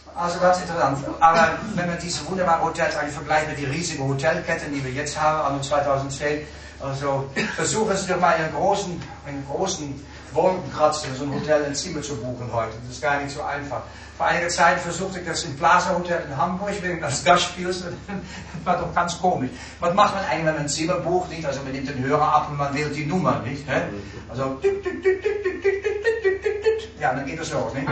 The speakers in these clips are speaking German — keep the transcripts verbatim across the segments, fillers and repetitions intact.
Also ganz interessant. Aber wenn man diese wunderbaren Hotels eigentlich vergleicht mit den riesigen Hotelketten, die wir jetzt haben, anno zweitausendzehn, also versuchen Sie doch mal einen großen, einen großen Wolkenkratzer für so ein Hotel ein Zimmer zu buchen heute. Das ist gar nicht so einfach. Vor einiger Zeit versuchte ich das im Plaza Hotel in Hamburg wegen des Gastspiels. Das war doch ganz komisch. Was macht man eigentlich, wenn man ein Zimmer bucht? Nicht? Also man nimmt den Hörer ab und man wählt die Nummer, nicht? Ne? Also ja, dann geht das los, nicht?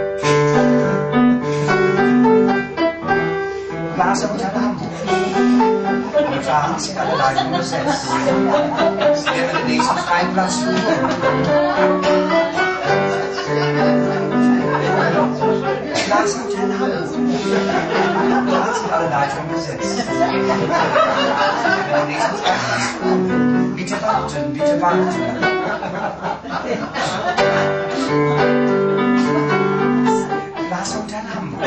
Plaza Hotel Hamburg. Und da sind alle Leitungen besetzt. Das wäre der nächste freien Platz für mich. Plaza Hotel Hamburg. Da sind alle Leitungen besetzt. Das wäre der nächste freien Platz für mich. Bitte warten, bitte warten. Plaza Hotel Hamburg.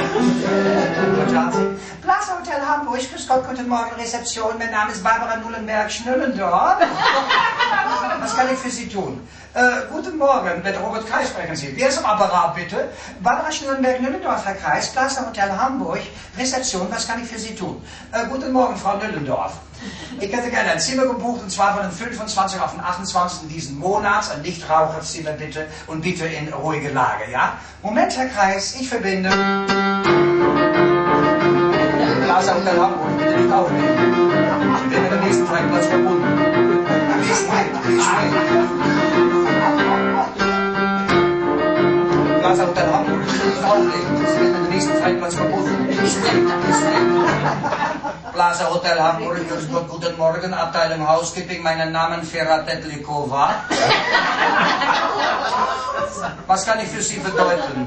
Plaza Hotel Hamburg, grüß Gott, guten Morgen, Rezeption. Mein Name ist Barbara Nullenberg-Schnöllendorf. Was kann ich für Sie tun? Äh, guten Morgen, mit Robert Kreis sprechen Sie. Wer ist am Apparat, bitte? Barbara Schnöllendorf, Herr Kreis, Plaza Hotel Hamburg, Rezeption, was kann ich für Sie tun? Äh, guten Morgen, Frau Nüllendorf. Ich hätte gerne ein Zimmer gebucht, und zwar von den fünfundzwanzigsten auf den achtundzwanzigsten diesen Monats. Ein Nichtraucherzimmer bitte und bitte in ruhige Lage, ja? Moment, Herr Kreis, ich verbinde. Plaza Hotel Hamburg, bitte nicht aufnehmen. Ich bin mit dem nächsten Freiplatz verbunden. Please wait, please wait. Plaza Hotel Hamburg, bitte nicht aufnehmen. Ich bin mit dem nächsten Freiplatz verbunden. Please wait, please wait. Plaza Hotel Hamburg, guten Morgen, Abteilung Housekeeping, meinen Namen Ferhat Tetlikova. Was kann ich für Sie bedeuten?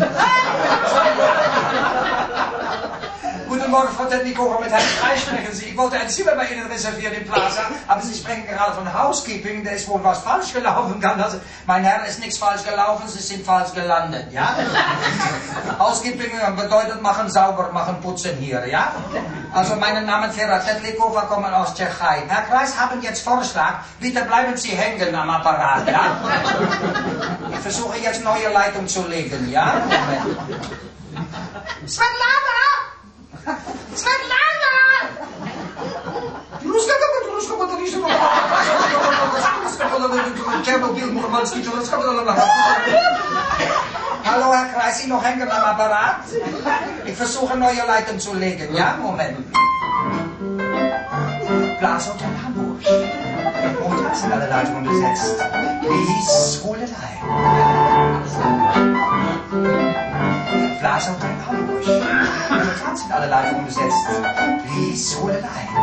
Guten Morgen, Frau Tetlikova, mit Herrn Kreis sprechen Sie. Ich wollte ein Zimmer bei Ihnen reservieren im Plaza, aber Sie sprechen gerade von Housekeeping, da ist wohl was falsch gelaufen. Also, mein Herr, ist nichts falsch gelaufen, Sie sind falsch gelandet, ja? Housekeeping bedeutet machen sauber, machen putzen hier, ja? Also, meinen Namen Ferhat Tetlikova, kommen aus Tschechei. Herr Kreis, haben jetzt Vorschlag, bitte bleiben Sie hängen am Apparat, ja? Ich versuche jetzt neue Leitung zu legen, ja? Moment. Svetlana! Svetlana! Hallo, Herr Kreis, Sie noch hängen am Apparat? Ich versuche neue Leitung zu legen, ja? Moment. Plaza Hotel Hamburg. Momentan sind alle Leitungen besetzt. Please, hold the line. Plaza Hotel Hamburg. Momentan sind alle Leitungen besetzt. Please, hold the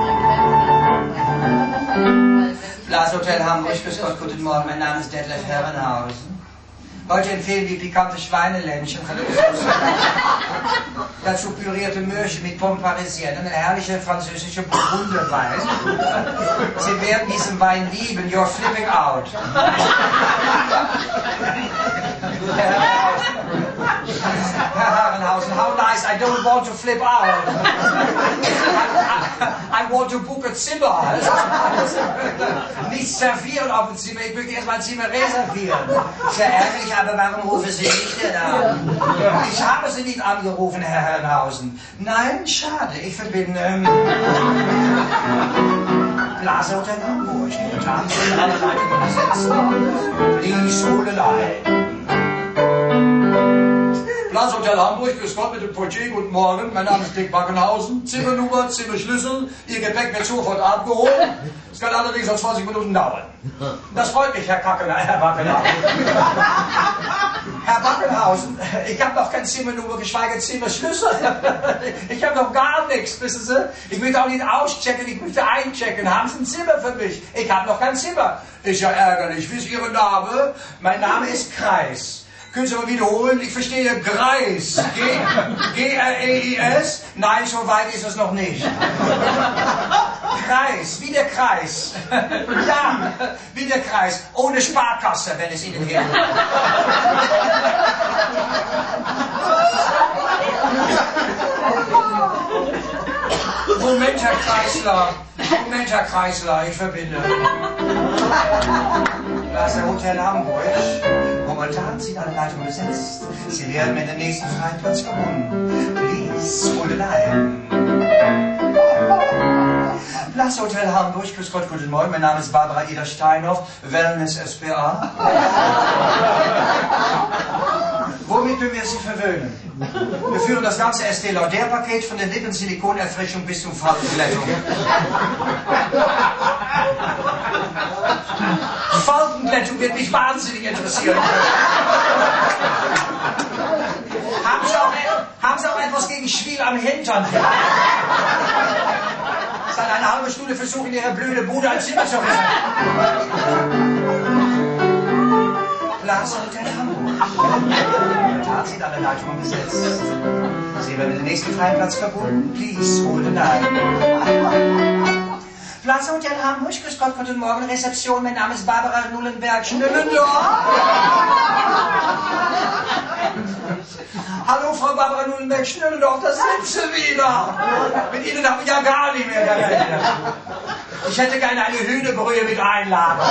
line. Plaza Hotel Hamburg, grüß Gott, guten Morgen. Mein Name ist Detlef Herrenhausen. Heute empfehlen wir pikante Schweineländchen. Dazu pürierte Möhrchen mit Pommes Parisienne, eine herrliche französische Burgunderwein. Sie werden diesen Wein lieben. You're flipping out. Herr Herrenhausen, how nice. I don't want to flip out. I, I want to book a Zimmer. Nicht servieren auf dem Zimmer. Ich möchte erstmal ein Zimmer reservieren. Sehr ärgerlich, aber warum rufen Sie nicht denn an? Ich habe Sie nicht angerufen, Herr Herrenhausen. Nein, schade. Ich verbinde ähm, Plaza Hotel Hamburg. Momentan sind alle Leitungen besetzt. Please hold the line. Plaza Hotel Hamburg, grüß Gott, mit dem Portier, guten Morgen. Mein Name ist Dick Backenhausen. Zimmernummer, Zimmerschlüssel, Ihr Gepäck wird sofort abgeholt. Es kann allerdings noch zwanzig Minuten dauern. Das freut mich, Herr Kackeler, Herr Backenhausen. Herr Backenhausen, ich habe noch keine Zimmernummer, geschweige Zimmerschlüssel. Ich habe noch gar nichts, wissen Sie. Ich möchte auch nicht auschecken, ich möchte einchecken. Haben Sie ein Zimmer für mich? Ich habe noch kein Zimmer. Ist ja ärgerlich. Wie ist Ihr Name? Mein Name ist Kreis. Können Sie mal wiederholen? Ich verstehe Greis. G R E I S? Nein, so weit ist es noch nicht. Kreis, wie der Kreis. Ja, wie der Kreis. Ohne Sparkasse, wenn es Ihnen hilft. Moment, Herr Kreisler. Moment, Herr Kreisler, ich verbinde. Plaza Hotel Hamburg. Momentan sind alle Leitungen besetzt. Sie werden in den nächsten freien Platz verbunden. Please, hold the line. Plaza Hotel Hamburg, grüß Gott, guten Morgen. Mein Name ist Barbara Ida Steinhoff, Wellness S P A. Womit können wir Sie verwöhnen? Wir führen das ganze Estée Lauder-Paket von der Lippensiliconerfrischung bis zum Faltenglättung. Faltenglättung wird mich wahnsinnig interessieren. Haben Sie auch, haben Sie auch etwas gegen Schwiel am Hintern? Seit einer halben Stunde versuchen, Ihre blöde Bude ein Zimmer zu rissen. Plaza Hotel Hamburg. Momentan sind alle Leitungen besetzt. Sie werden in den nächsten freien Platz verbunden. Please, hold the line. Plaza Hotel Hamburg, grüß Gott, guten Morgen, Rezeption, mein Name ist Barbara Nullenberg. Schnellendorf. Hallo, Frau Barbara Nullenberg, Schnellendorf, da sind Sie wieder. Mit Ihnen habe ich ja gar nicht mehr gerechnet. Ich hätte gerne eine Hühnerbrühe mit Einladung.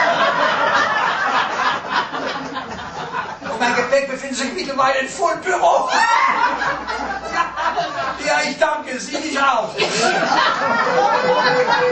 Und mein Gepäck befindet sich mittlerweile im Fundbüro. Ja, ich danke Sie, ich auch.